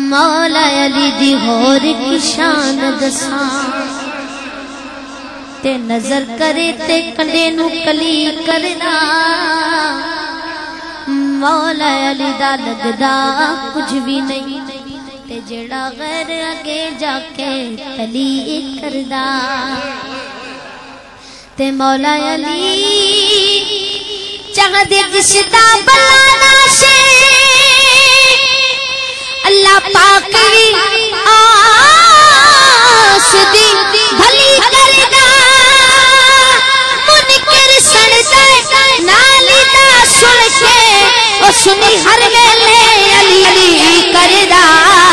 मौला अली दी होर की शान दसा ते नजर करे ते कंडे नू कली करदा मौला अली दा लगदा कुछ भी नहीं ते जेड़ा गैर अगे जाके कली करदा ते मौला अली चाहदे जिसदा बलाना से अल्लाह पाक भी आस दी भली करदा मुनकर सड़दा नाली दा सुन के ओ सुनी हर वेले अली अली करदा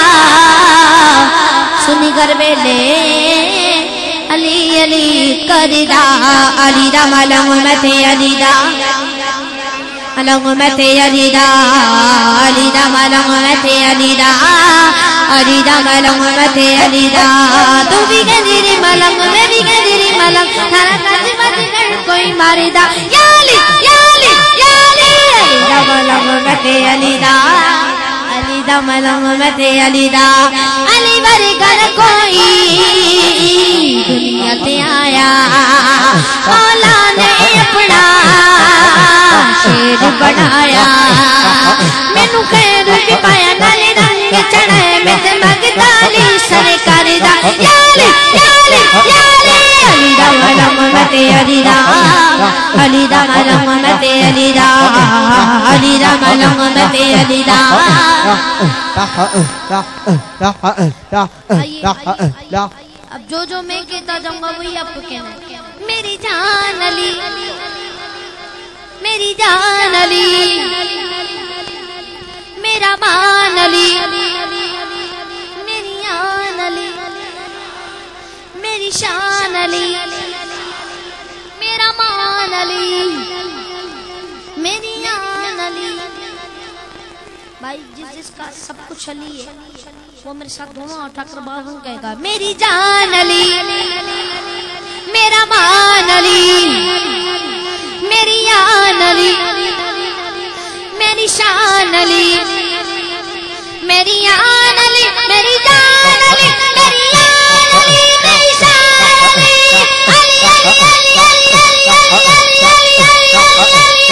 सुनी हर वेले अली अली करदा अली दा मलंग मते अली दा मलंग मते अली दा अली दा मलंग मते अली दा अली दा मलंग मते अली दा तू भी गंदीरी मलंग मैं भी गंदीरी मलंग थारा काज मत कर कोई मारेदा या अली अली दा मलंग मते अली दा मलंग मते अली दा अली वारी घर कोई दुनिया ते आया मौला ने अपना शेर बनाया मैनू खैर भी पाया नाले रंग चढ़े मैं ते मगदाली सरकार दा याली याली याली अली दा मलंग मते अली दा अली दा मलंग मते अली दा अली दा मलंग मते अली दा अब जो जो मैं कहता जाऊंगा वही आपको कहना मेरी जान अली मेरी जान अली मेरा मान अली मेरी आन अली मेरी शान अली मेरा मान अली मेरी आन अली भाई जिसका सब कुछ अली है वो मेरे साथ दोनों उठाकर बाहू कहेगा मेरी जान अली मेरा मान अली मेरी आन अली मेरी शान अली मेरी आन अली मेरी जान अली मेरी आन अली मेरी शान अली अली अली अली अली अली अली अली